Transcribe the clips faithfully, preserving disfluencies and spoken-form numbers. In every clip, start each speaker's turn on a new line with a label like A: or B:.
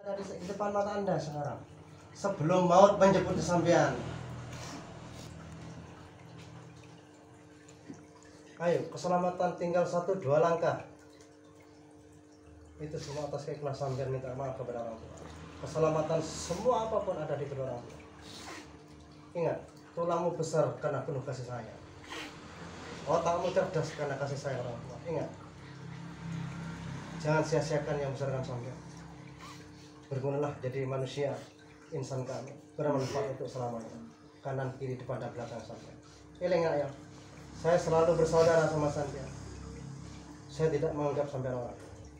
A: ada di depan mata Anda sekarang. Sebelum maut menjemput sampean. Ayo, keselamatan tinggal satu dua langkah. Itu semua atas keikhlasan sampean, minta maaf kepada orang tua. Keselamatan semua apapun ada di kedua orang tua. Ingat, tulangmu besar karena penuh kasih sayang. Otakmu cerdas karena kasih sayang orang tua. Ingat, jangan sia-siakan yang besarkan sampean. Bergunalah jadi manusia, insan kami, bermanfaat untuk selamanya. Kanan, kiri, depan, dan belakang sampean. Eling ya, saya selalu bersaudara sama sampean. Saya tidak menganggap sampean orang.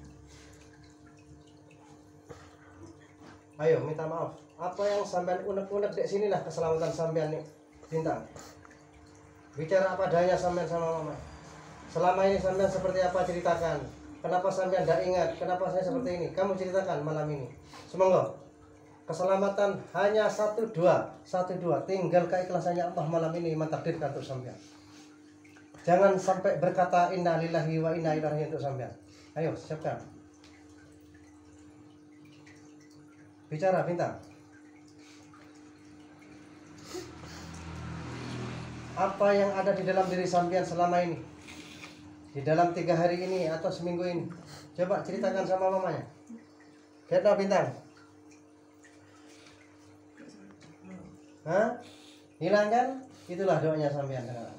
A: Ayo, minta maaf. Apa yang sampean unek-unek di sinilah keselamatan sampean nih, Bintang. Bicara apa adanya sampean sama mama. Selama ini sampean seperti apa, ceritakan. Kenapa sampean tidak ingat? Kenapa saya seperti ini? Kamu ceritakan malam ini. Semoga keselamatan hanya satu dua, satu dua. Tinggal keikhlasannya Allah malam ini mentakdirkan untuk sampean. Jangan sampai berkata inna lillahi wa inna ilaihi raji'un untuk sampean. Ayo, siapkan. Bicara, Bintang. Apa yang ada di dalam diri sampean selama ini? Di dalam tiga hari ini atau seminggu ini? Coba ceritakan sama mamanya. Kita, Bintang. Hah? Hilang kan? Itulah doanya sampean sekarang.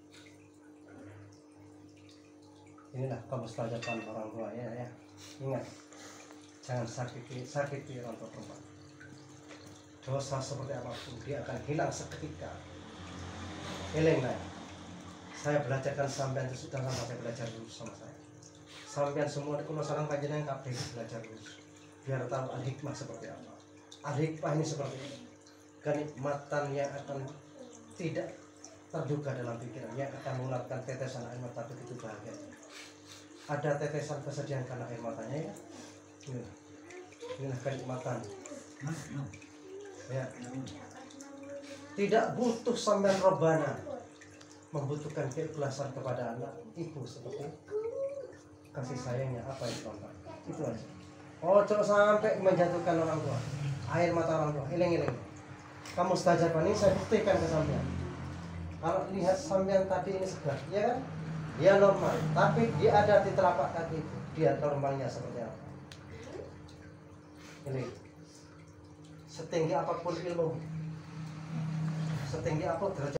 A: Inilah kemustajaban orang tua ya, ya. Ingat, jangan sakiti sakiti orang tua perempuan. Dosa seperti apapun dia akan hilang seketika. Elenglah, saya belajarkan sampean itu sudah lama, saya belajar dulu sama saya. Sampean semua di kulo sarang panjenengan kabeh belajar dulu. Biar tahu al-hikmah seperti apa. Al-hikmah ini seperti ini. Kenikmatan yang akan tidak terduga dalam pikiran, yang akan mengeluarkan tetesan air mata begitu bahagia. Ada tetesan kesedihan karena air matanya ya. Inilah, inilah kenikmatan. Ya. Tidak butuh sampean robana, membutuhkan keikhlasan kepada anak ibu seperti kasih sayangnya apa yang contoh. Itu aja. Oh, jangan sampai menjatuhkan orang tua, air mata orang tua. Iling-iling. Kamu stajaban ini saya buktikan ke sampean. Kalau lihat sampean tadi ini segar, ya kan? Dia normal, tapi dia ada di telapak kaki itu. Dia normalnya seperti apa? Ini. Setinggi apapun ilmu, setinggi apa derajat